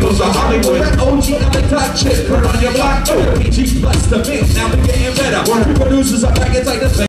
Cause of Hollywood. That OG, I'm the top chick. Put on your block. PG plus the mix. Now we getting better. Producers are back. It's like the